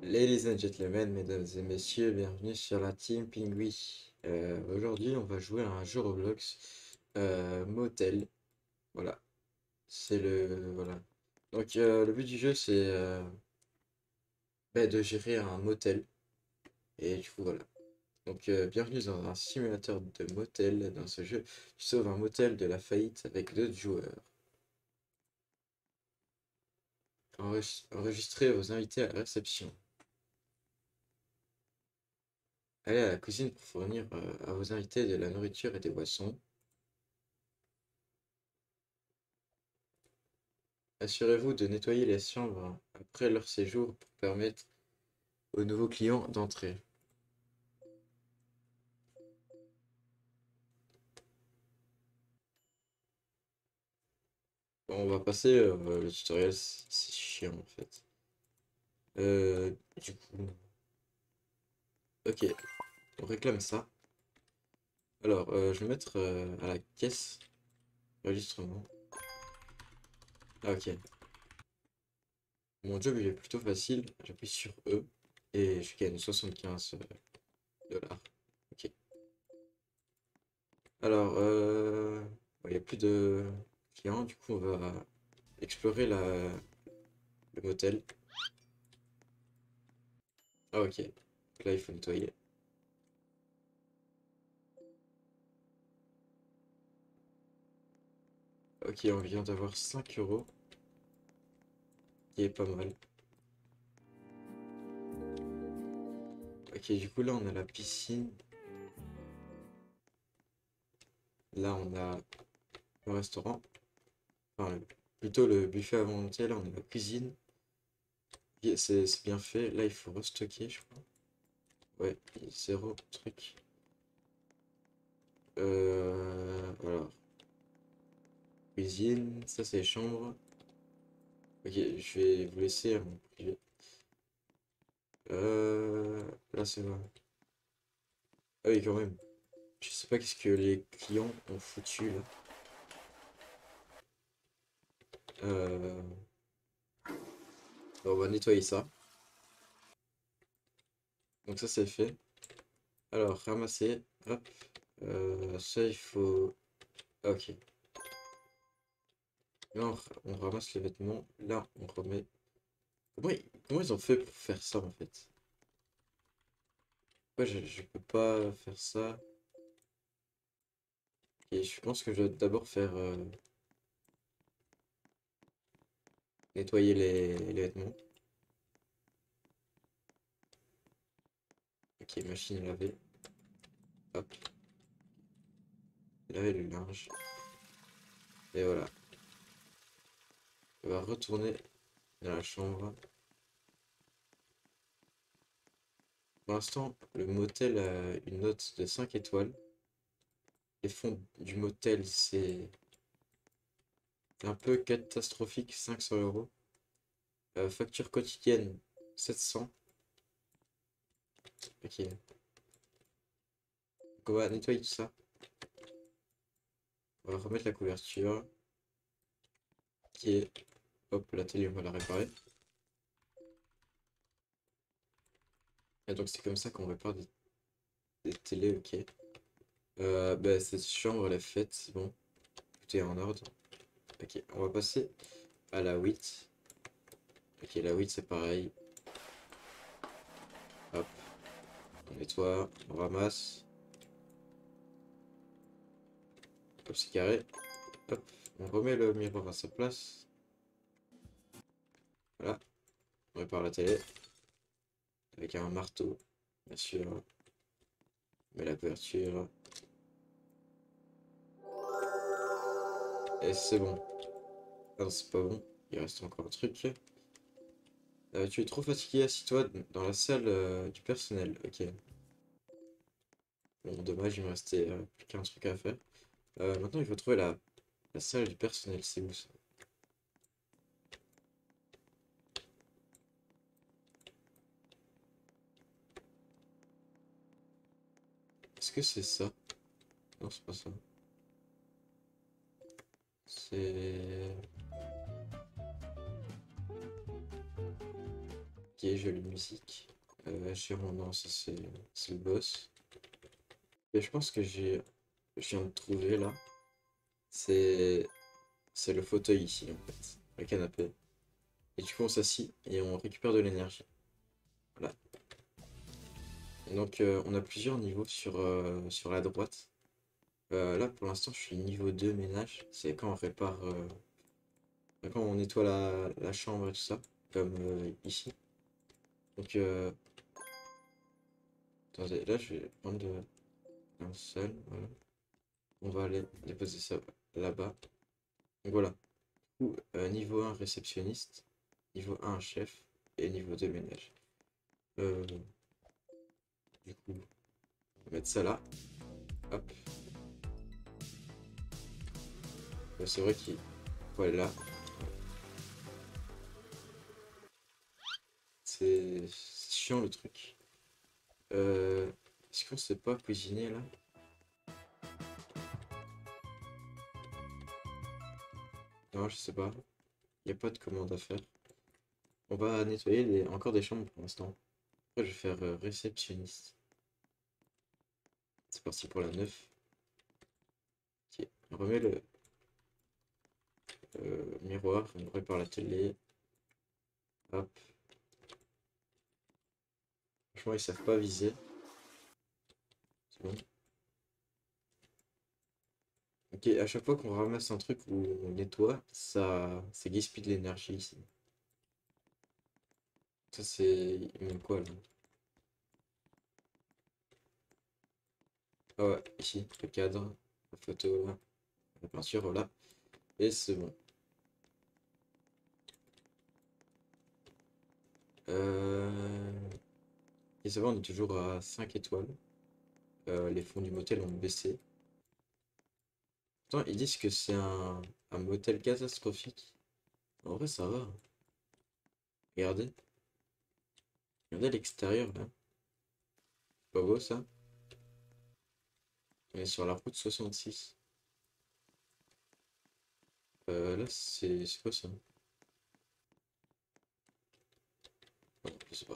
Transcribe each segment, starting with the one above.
Ladies and gentlemen, mesdames et messieurs, bienvenue sur la Team Pingui. Aujourd'hui, on va jouer à un jeu Roblox Motel. Voilà, c'est le voilà. Donc le but du jeu, c'est de gérer un motel. Et du coup voilà. Donc bienvenue dans un simulateur de motel. Dans ce jeu, tu sauves un motel de la faillite avec d'autres joueurs. Enregistrez vos invités à la réception. Allez à la cuisine pour fournir à vos invités de la nourriture et des boissons. Assurez-vous de nettoyer les chambres après leur séjour pour permettre aux nouveaux clients d'entrer. Bon, on va passer le tutoriel, c'est chiant en fait. Du coup, ok, on réclame ça. Alors, je vais mettre à la caisse enregistrement. Ah, ok. Mon job il est plutôt facile. J'appuie sur E et je gagne 75 dollars. Ok. Alors, il n'y a plus de clients. Du coup, on va explorer le motel. Ah, ok. Là, il faut nettoyer. Ok, on vient d'avoir 5 euros, qui est pas mal. Ok, du coup, là, on a la piscine. Là, on a le restaurant. Enfin, plutôt le buffet à volonté. Là, on a la cuisine. C'est bien fait. Là, il faut restocker, je crois. Ouais, zéro truc. Alors, cuisine. Ça, c'est les chambres. Ok, je vais vous laisser à mon privé. Là, c'est vrai. Ah oui, quand même. Je sais pas qu'est-ce que les clients ont foutu, là. Euh... bon, on va nettoyer ça. Donc ça, c'est fait. Alors, ramasser. Hop. Ça, il faut... Ok. Là, on ramasse les vêtements. Là, on remet... Comment ils ont fait pour faire ça, en fait? Pourquoi je peux pas faire ça? Et je pense que je dois d'abord faire... nettoyer les vêtements. Ok, machine à laver. Hop. Laver le linge. Et voilà. On va retourner dans la chambre. Pour l'instant, le motel a une note de 5 étoiles. Les fonds du motel, c'est un peu catastrophique, 500 euros. Facture quotidienne, 700. Ok. Donc on va nettoyer tout ça. On va remettre la couverture. Qui est... Hop, la télé, on va la réparer. Et donc c'est comme ça qu'on répare des télés, ok. Cette chambre, elle est faite, c'est bon. Tout est en ordre. Ok, on va passer à la 8. Ok, la 8 c'est pareil. Hop, on nettoie, on ramasse. Hop, c'est carré. Hop, on remet le miroir à sa place. Voilà, on répare la télé. Avec un marteau, bien sûr. On met la couverture. Et c'est bon. Ah non, c'est pas bon. Il reste encore un truc. Tu es trop fatigué, assis-toi dans la salle du personnel. Ok. Bon, dommage, il me restait plus qu'un truc à faire. Maintenant, il faut trouver la salle du personnel. C'est où ça? Est-ce que c'est ça? Non, c'est pas ça. C'est... Ok, jolie musique. Chiron, non, ça c'est le boss. Et je pense que je viens de trouver là. C'est c'est le fauteuil ici en fait, le canapé. Et du coup on s'assit et on récupère de l'énergie. Voilà. Et donc on a plusieurs niveaux sur la droite. Là pour l'instant je suis niveau 2 ménage. C'est quand on répare, quand on nettoie la chambre et tout ça. Comme ici. Donc attendez, là je vais prendre un seul. Voilà. On va aller déposer ça là-bas. Donc voilà. Niveau 1 réceptionniste, niveau 1 chef et niveau 2 ménage. Euh, du coup, on va mettre ça là. Hop. C'est vrai qu'il faut aller là. C'est chiant le truc. Est-ce qu'on sait pas cuisiner là? Non, je sais pas. Il n'y a pas de commande à faire. On va nettoyer encore des chambres pour l'instant. Après, je vais faire réceptionniste. C'est parti pour la 9. Ok, on remet le miroir, on répare la télé. Hop. Franchement, ils savent pas viser. C'est bon. Ok, à chaque fois qu'on ramasse un truc ou on nettoie, ça gaspille de l'énergie ici. Ça, c'est. Il manque quoi là? Ah ouais, ici, le cadre, la photo là, la peinture, voilà. Et c'est bon. Et ça va, on est toujours à 5 étoiles. Les fonds du motel ont baissé. Attends, ils disent que c'est un motel catastrophique. En vrai, ça va. Regardez. Regardez l'extérieur là. Pas beau ça? On est sur la route 66. Là, c'est quoi ça? Ouais, je sais pas.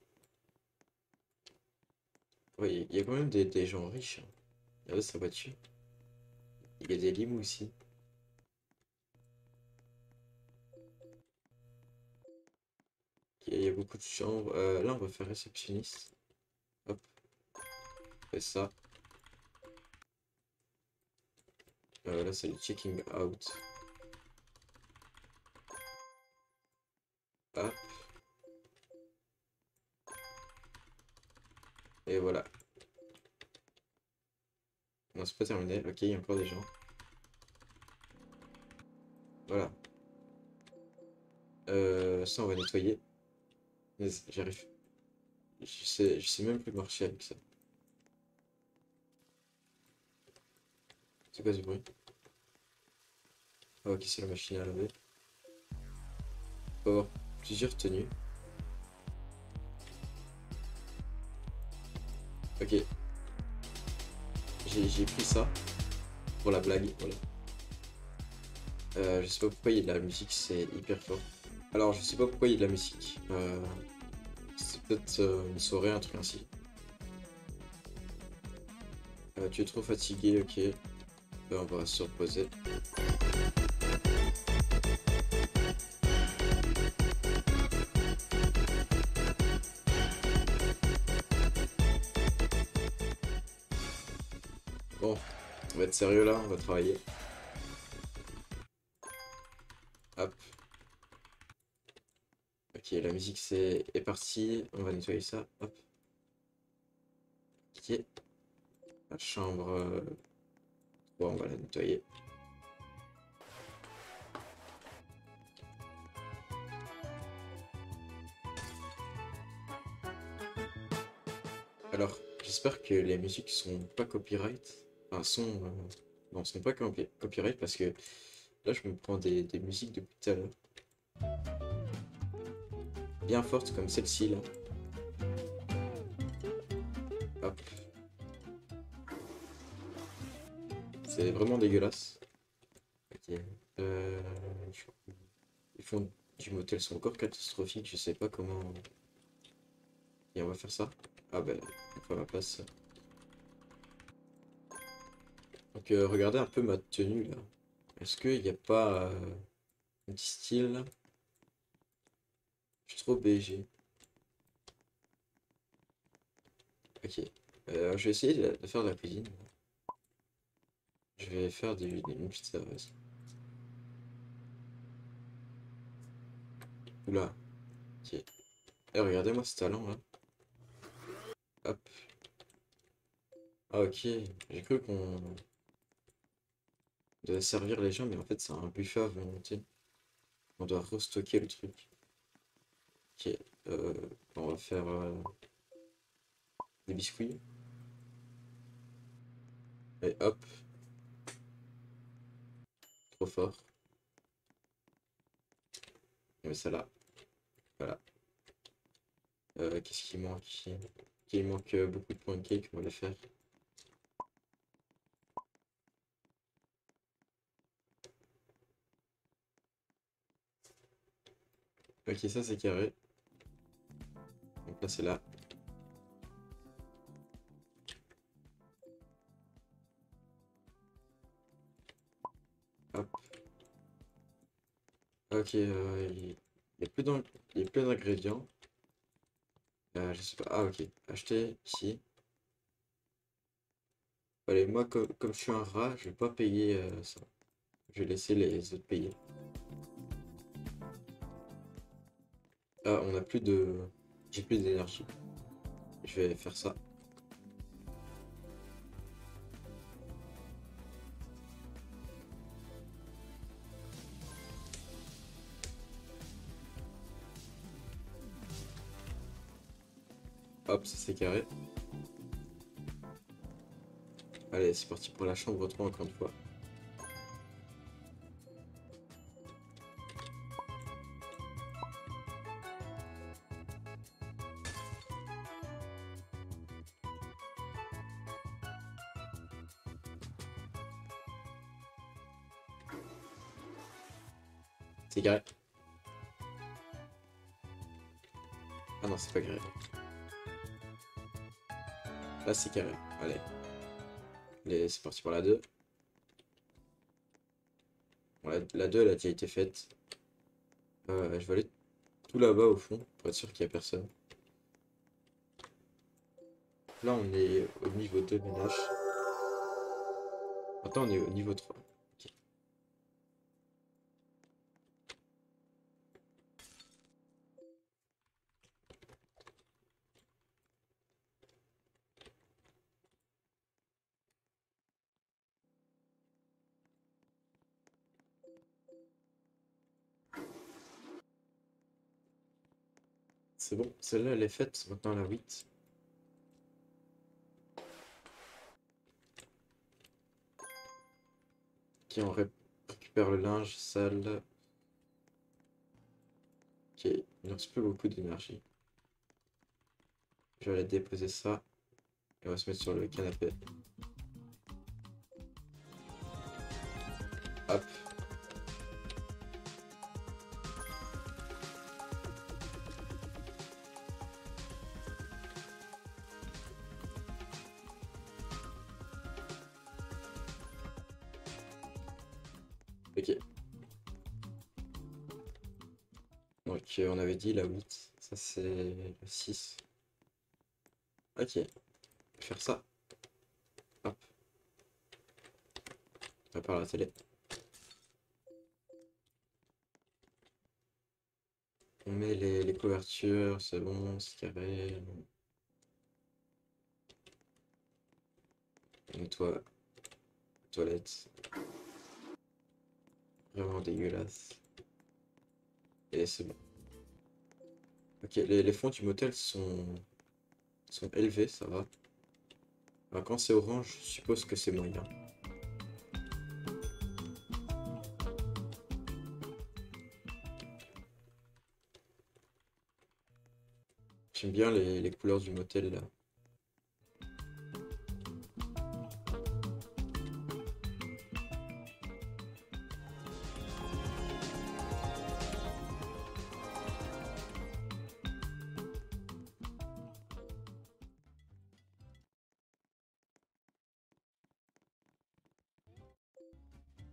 Ouais, il y a quand même des gens riches, hein. Regardez sa voiture. Il y a des limous aussi. Il y a beaucoup de chambres. Là, on va faire réceptionniste. Hop, on fait ça. Là, c'est le checking out. Hop, et voilà. Non, c'est pas terminé. Ok, il y a encore des gens. Voilà. Ça, on va nettoyer. J'arrive. Je sais même plus marcher avec ça. C'est quoi ce bruit? Ah, ok, c'est la machine à laver. On va avoir plusieurs tenues. Ok, j'ai pris ça pour la blague. Voilà. Je sais pas pourquoi il y a de la musique, c'est hyper fort. Alors, je sais pas pourquoi il y a de la musique. C'est peut-être une soirée, un truc ainsi. Tu es trop fatigué, ok. On va se reposer. Bon, on va être sérieux là, on va travailler. Hop. Ok, la musique est partie. On va nettoyer ça. Hop. Ok. La chambre. Bon, on va la nettoyer. Alors, j'espère que les musiques sont pas copyright. Enfin, non, sont pas copyright parce que là, je me prends des musiques depuis tout à l'heure. Bien fortes comme celle-ci là. Hop. C'est vraiment dégueulasse. Ok. Euh, Les fonds du motel sont encore catastrophiques. Je sais pas comment. Et on va faire ça. Ah ben, on fait ma place. Donc regardez un peu ma tenue là. Est-ce qu'il n'y a pas un petit style là? Je suis trop BG. Ok. Je vais essayer de faire de la cuisine. Je vais faire une petite serveuse. Oula. Ok. Regardez-moi ce talent là. Hop. Ah ok. J'ai cru qu'on devait servir les gens, mais en fait c'est un buffet à volonté. On doit restocker le truc. Ok. Euh, on va faire des biscuits. Et hop. Trop fort. On met ça là. Voilà. Qu'est-ce qu'il manque ici? Ok, il manque beaucoup de pancakes, on va les faire. Ok, ça c'est carré. Donc là c'est là. Hop. Ok, il y a il y a plein d'ingrédients. Je sais pas. Ah ok. Acheter ici. Allez, moi comme je suis un rat, je vais pas payer ça. Je vais laisser les autres payer. Ah, on a plus de. J'ai plus d'énergie. Je vais faire ça. Hop, ça c'est carré. Allez, c'est parti pour la chambre 3 encore une fois. C'est carré. Ah non, c'est pas carré. Là, c'est carré. Allez. Allez, c'est parti pour la 2. Bon, la 2, elle a déjà été faite. Je vais aller tout là-bas au fond, pour être sûr qu'il n'y a personne. Là, on est au niveau 2 ménage. Maintenant, on est au niveau 3. Ok. C'est bon, celle-là, elle est faite. Maintenant, la 8. Ok, récupère le linge sale. Ok, il ne reste plus beaucoup d'énergie. Je vais aller déposer ça. Et on va se mettre sur le canapé. Hop. Ok. Donc, on avait dit la 8. Ça, c'est le 6. Ok. Je vais faire ça. Hop. On prépare la télé. On met les couvertures. C'est bon, c'est carré. On nettoie la toilette. Vraiment dégueulasse. Et c'est bon. Ok, les fonds du motel sont élevés, ça va. Alors, quand c'est orange, je suppose que c'est moyen. J'aime bien les couleurs du motel là.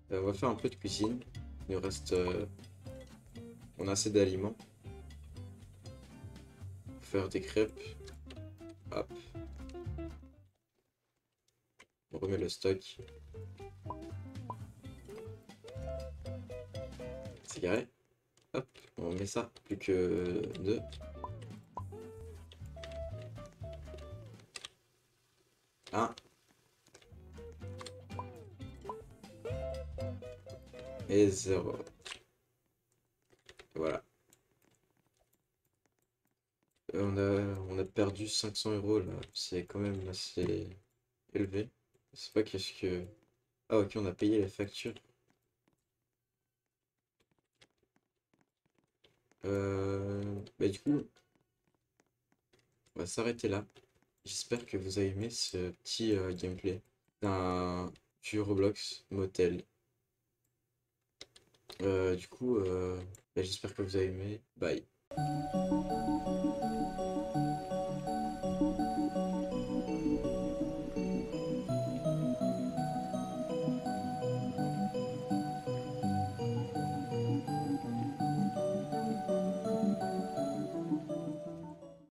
On va faire un peu de cuisine. Il nous reste... on a assez d'aliments. Faire des crêpes. Hop. On remet le stock. C'est carré. Hop. On met ça. Plus que 2. Un. Et 0. Voilà. On a perdu 500 euros là. C'est quand même assez élevé. Je sais pas qu'est-ce que... Ah ok, on a payé les factures. Bah du coup, on va s'arrêter là. J'espère que vous avez aimé ce petit gameplay du Roblox Motel. Du coup, bah, j'espère que vous avez aimé. Bye.